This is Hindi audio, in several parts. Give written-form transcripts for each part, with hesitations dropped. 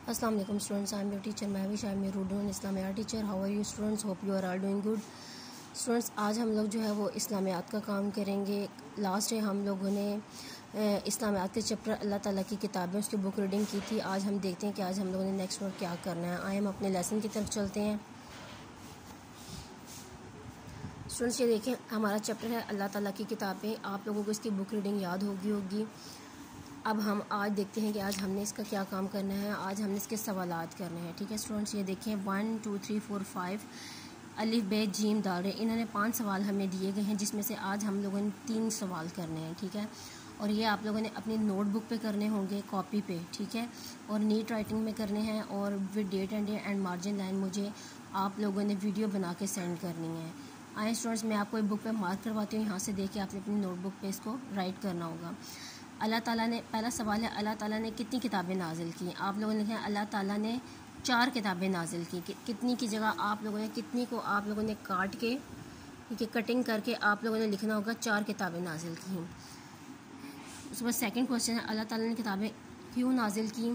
अस्सलाम वालेकुम students, I am your teacher Mahvish. I am your Urdu and Islamiyat teacher. How are you students? Hope you are all doing good. Students, आज हम लोग जो है वो इस्लामियात का काम करेंगे। लास्ट डे हम लोगों ने इस्लामियात के चैप्टर अल्लाह ताला की किताबें उसकी बुक रीडिंग की थी। आज हम देखते हैं कि आज हम लोगों ने नेक्स्ट वर्क क्या करना है। आए हम अपने लेसन की तरफ चलते हैं। स्टूडेंट्स, ये देखें, हमारा चैप्टर है अल्लाह ताला की किताबें। आप लोगों को इसकी बुक रीडिंग याद होगी। अब हम आज देखते हैं कि आज हमने इसका क्या काम करना है। आज हमने इसके सवालात करने हैं। ठीक है स्टूडेंट्स, ये देखें 1 2 3 4 5 अलिफ बे जीम दाल रहे। इन्होंने 5 सवाल हमें दिए गए हैं, जिसमें से आज हम लोगों ने 3 सवाल करने हैं। ठीक है, और ये आप लोगों ने अपनी नोटबुक पे करने होंगे, कॉपी पे। ठीक है, और नीट राइटिंग में करने हैं, और with date and margin line मुझे आप लोगों ने वीडियो बना के सेंड करनी है। आए स्टूडेंट्स, मैं आपको एक बुक पे मार्क करवाती हूँ। यहाँ से देख के आपने अपनी नोटबुक पे इसको राइट करना होगा। अल्लाह ताला ने, पहला सवाल है, अल्लाह ताला ने कितनी किताबें नाजिल की? आप लोगों ने लिखा है अल्लाह ताला ने 4 किताबें नाजिल की। कितनी की जगह आप लोगों ने कितनी को आप लोगों ने काट के, ठीक है, कटिंग करके आप लोगों ने लिखना होगा 4 किताबें नाजिल की। उसके बाद सेकंड क्वेश्चन है, अल्लाह ताला ने किताबें क्यों नाजिल की?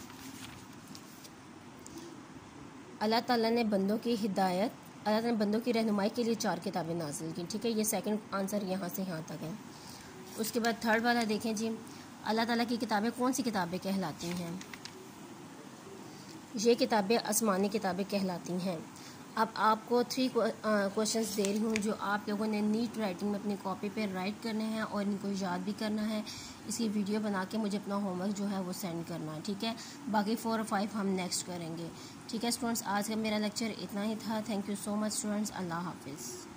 अल्लाह ताला ने बंदों की हिदायत, अल्लाह ताला ने बंदों की रहनुमाई के लिए 4 किताबें नाजिल की। ठीक है, ये सेकंड आंसर यहाँ से यहाँ तक है। उसके बाद थर्ड वाला देखें जी, अल्लाह ताला की किताबें कौन सी किताबें कहलाती हैं? ये किताबें आसमानी किताबें कहलाती हैं। अब आपको 3 क्वेश्चंस दे रही हूँ, जो आप लोगों ने नीट राइटिंग में अपनी कॉपी पे राइट करने हैं और इनको याद भी करना है। इसकी वीडियो बना के मुझे अपना होमवर्क जो है वो सेंड करना है। ठीक है, बाकी 4 और 5 हम नेक्स्ट करेंगे। ठीक है स्टूडेंट्स, आज का मेरा लेक्चर इतना ही था। Thank you so much students. अल्लाह हाफिज़।